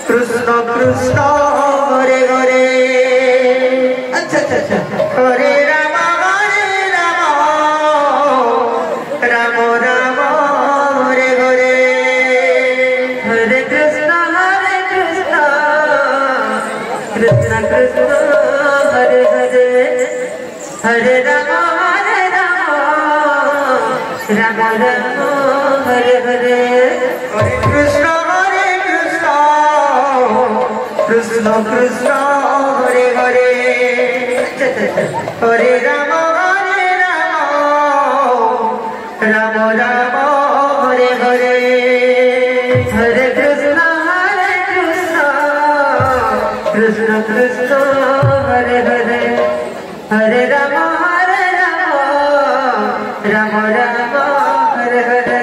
कृष्ण कृष्ण हरे हरे अच्छा अच्छा अच्छा हरे राम राम राम हरे हरे हरे कृष्ण कृष्ण कृष्ण हरे हरे हरे राम राम राम हरे हरे हरे कृष्ण कृष्ण कृष्ण हरे हरे हरे राम राम राम हरे हरे हरे कृष्ण कृष्ण कृष्ण हरे हरे हरे राम राम राम हरे हरे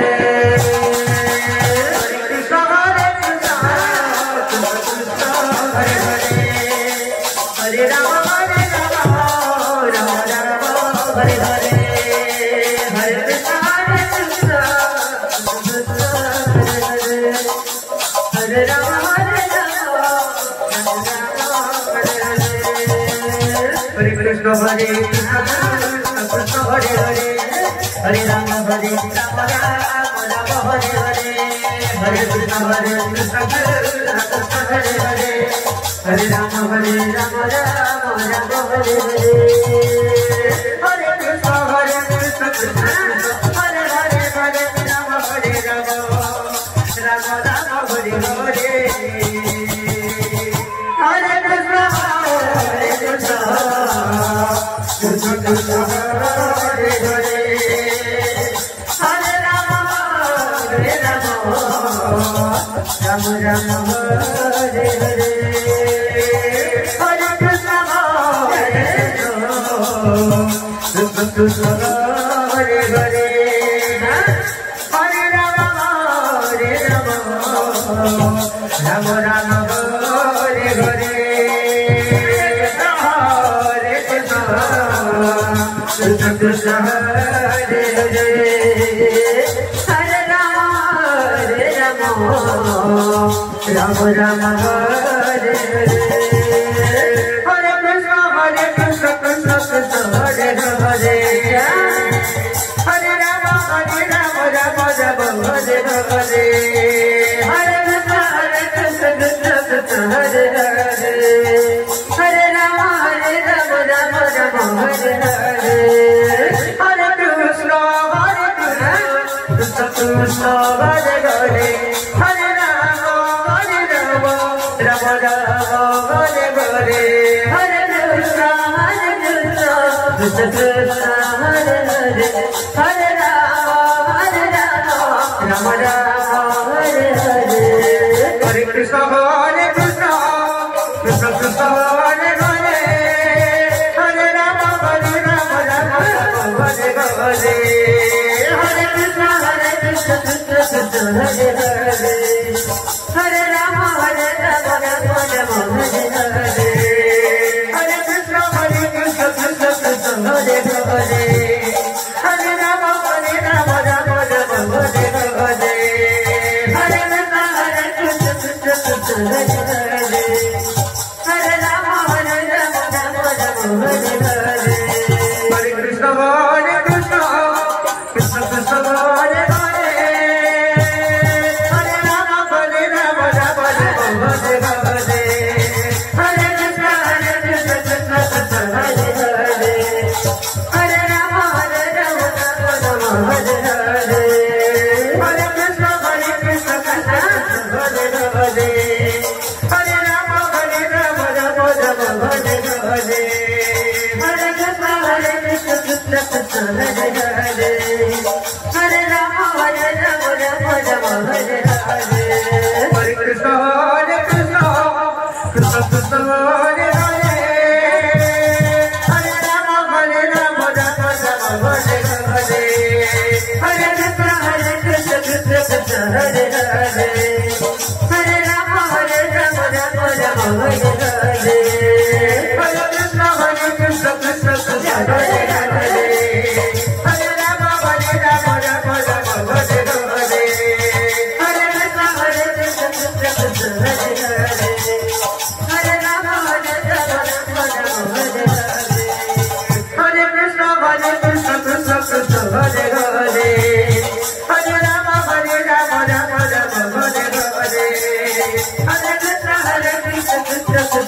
हरे राम हरे हरे हरे कृष्ण हरे राम हरे कृष्ण हरे कृष्ण हरे हरे हरे राम हरे राम हरे हरे हरे कृष्ण हरे कृष्ण हरे हरे हरे राम हरे राम हरे हरे हरे कृष्ण कृष्ण हरे हरे हरे राम हरे राम राम राम हरे हरे हरे कृष्ण कृष्ण कृष्ण हरे हरे हरे राम राम राम हरे हरे हरे कृष्ण कृष्ण हरे हरे हरे राम राम राम हरे हरे हरे कृष्ण कृष्ण हरे हरे हरे राम राम राम हरे हरे हरे कृष्ण कृष्ण कृष्ण हरे हरे हरे राम राम राम हरे हरे हरे कृष्ण कृष्ण कृष्ण हरे हरे हरे राम राम राम हरे हरे हरे कृष्ण कृष्ण कृष्ण हरे हरे हरे राम राम राम हरे हरे हरे कृष्ण कृष्ण कृष्ण हरे हरे हरे राम राम राम हरे हरे हरे कृष्ण कृष्ण कृष्ण कृष्ण हरे हरे हरे राम राम राम हरे हरे हरे कृष्ण कृष्ण कृष्ण हरे हरे हरे राम राम राम हरे हरे हरे कृष्ण कृष्ण कृष्ण हरे हरे हरे राम राम राम हरे हरे हरे कृष्ण कृष्ण कृष्ण हरे हरे हरे राम राम राम हरे हरे हरे कृष्ण कृष्ण कृष्ण कृष्ण हरे हरे हरे राम राम राम हरे हरे हरे कृष्ण कृष्ण कृष्ण हरे हरे हरे राम राम राम हरे हरे हरे कृष्ण कृष्ण कृष्ण हरे हरे हरे राम राम राम हरे हरे हरे कृष्ण कृष्ण कृष्ण हरे हरे हरे राम राम राम हरे हरे हरे कृष्ण कृष्ण कृष्ण कृष्ण हरे हरे हरे राम राम राम हरे हरे हरे कृष्ण कृष्ण कृष्ण हरे हरे हरे राम राम राम हरे हरे हरे कृष्ण कृष्ण कृष्ण हरे हरे हरे राम राम राम हरे हरे हरे कृष्ण कृष्ण कृष्ण हरे हरे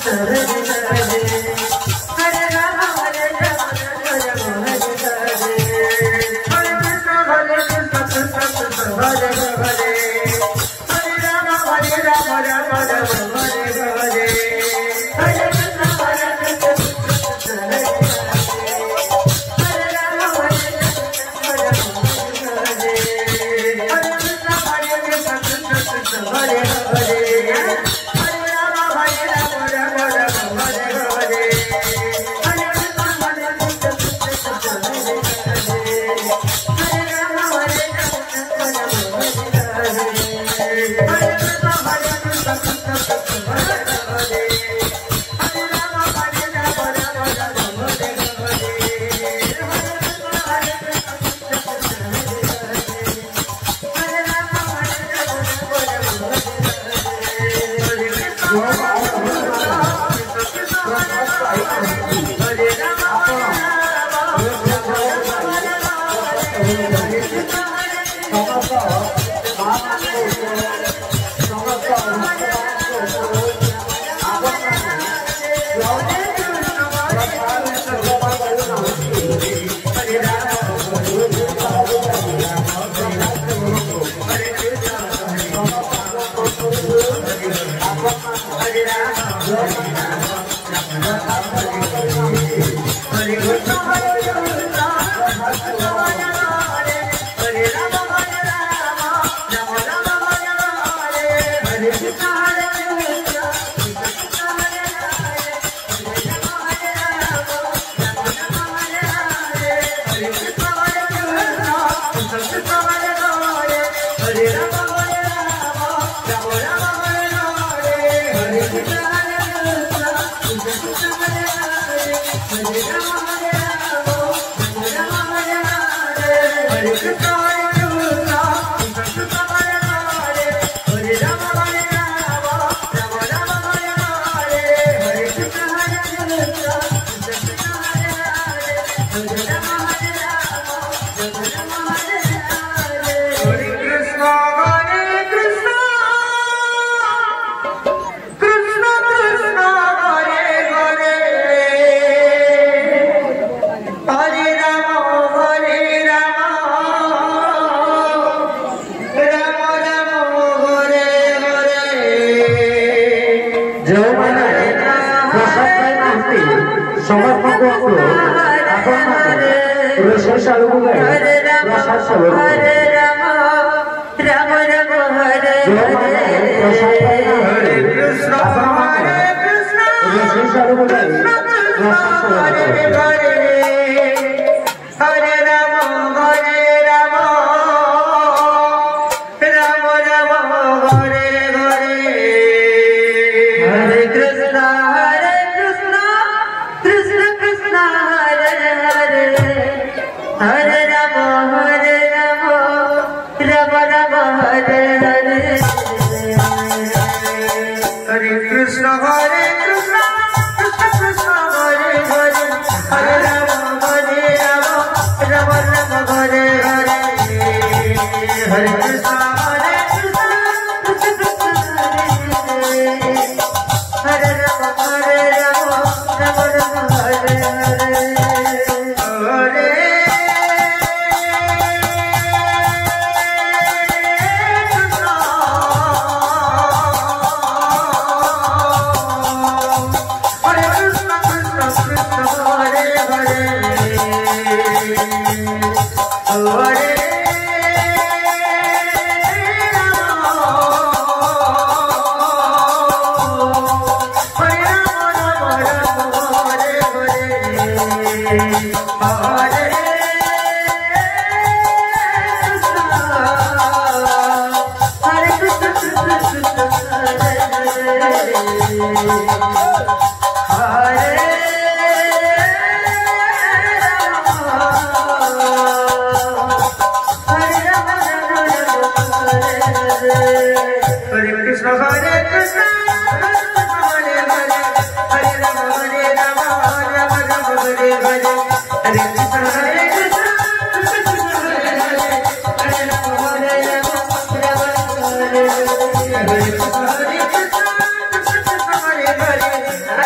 Hare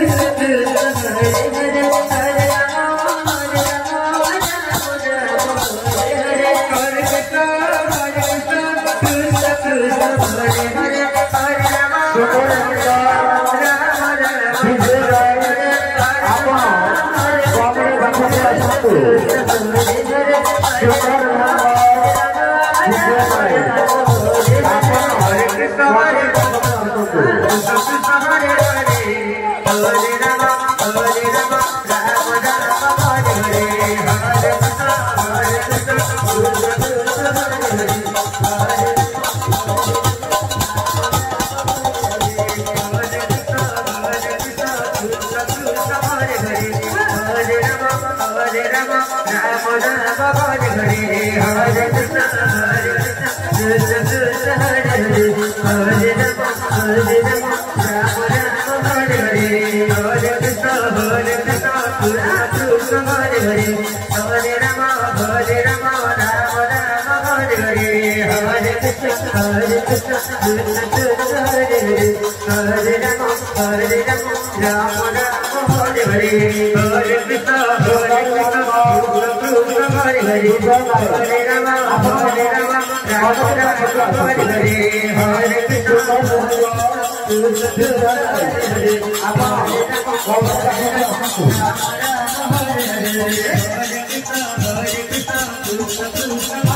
Hare